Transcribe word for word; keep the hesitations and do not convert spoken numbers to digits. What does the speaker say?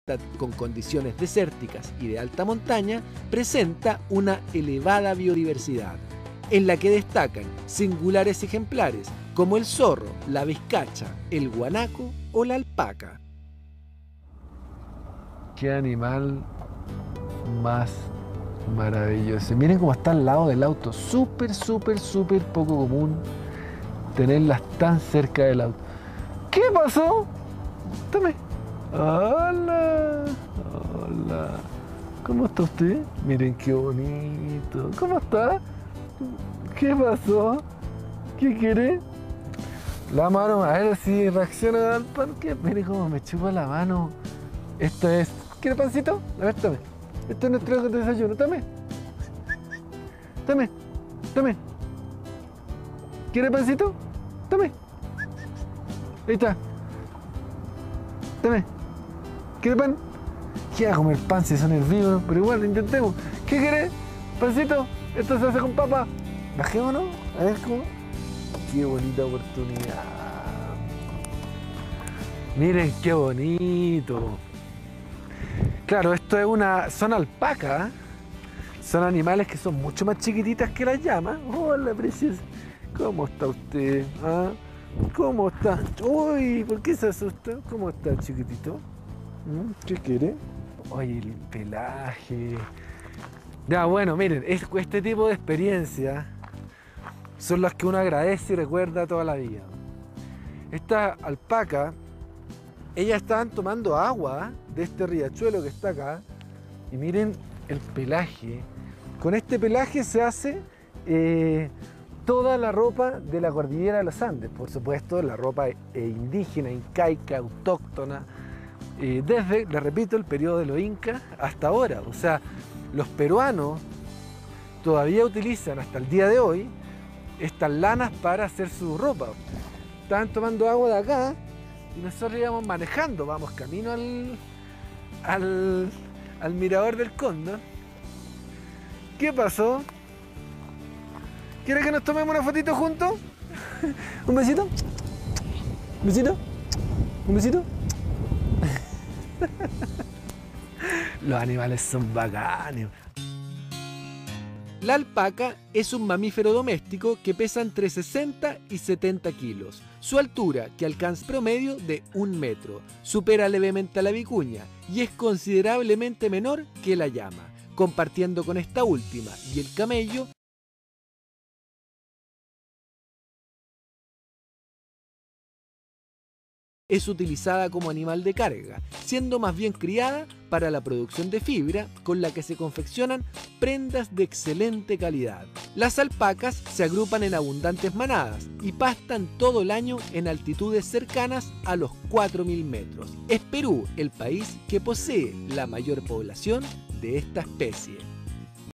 con condiciones desérticas y de alta montaña, presenta una elevada biodiversidad, en la que destacan singulares ejemplares como el zorro, la vizcacha, el guanaco o la alpaca. Qué animal más maravilloso. Miren cómo está al lado del auto. Súper, súper, súper poco común tenerlas tan cerca del auto. ¿Qué pasó? Tome. Hola. Hola. ¿Cómo está usted? Miren qué bonito. ¿Cómo está? ¿Qué pasó? ¿Qué quiere? La mano, a ver si reacciona al parque. Miren cómo me chupa la mano. Esto es... ¿Quiere pancito? A ver, tome. Esto es nuestro desayuno. Tome. Tome. Tome. ¿Quiere pancito? Tome. Ahí está. Tome. ¿Quiere pan? ¿Qué va a comer pan si son herbívoros? Pero igual, intentemos. ¿Qué quiere? ¿Pancito? Esto se hace con papa. Bajémonos. A ver cómo. Qué bonita oportunidad. Miren qué bonito. Claro, esto es una... son alpacas. Son animales que son mucho más chiquititas que las llamas. Hola, preciosa. ¿Cómo está usted? ¿Ah? ¿Cómo está? Uy, ¿por qué se asusta? ¿Cómo está, chiquitito? ¿Qué quiere? Oye, el pelaje. Ya, bueno, miren, este tipo de experiencias son las que uno agradece y recuerda toda la vida. Esta alpaca, ellas estaban tomando agua de este riachuelo que está acá. Y miren el pelaje. Con este pelaje se hace eh, toda la ropa de la cordillera de los Andes. Por supuesto, la ropa eh, indígena, incaica, autóctona. Eh, desde, les repito, el periodo de los incas hasta ahora. O sea, los peruanos todavía utilizan hasta el día de hoy estas lanas para hacer su ropa. Estaban tomando agua de acá y nosotros íbamos manejando, vamos camino al, al, al mirador del Cóndor. ¿Qué pasó? ¿Quiere que nos tomemos una fotito juntos? ¿Un besito? ¿Un besito? ¿Un besito? Los animales son bacanes. La alpaca es un mamífero doméstico que pesa entre sesenta y setenta kilos. Su altura, que alcanza promedio de un metro, supera levemente a la vicuña y es considerablemente menor que la llama, compartiendo con esta última y el camello es utilizada como animal de carga, siendo más bien criada para la producción de fibra con la que se confeccionan prendas de excelente calidad. Las alpacas se agrupan en abundantes manadas y pastan todo el año en altitudes cercanas a los cuatro mil metros. Es Perú el país que posee la mayor población de esta especie.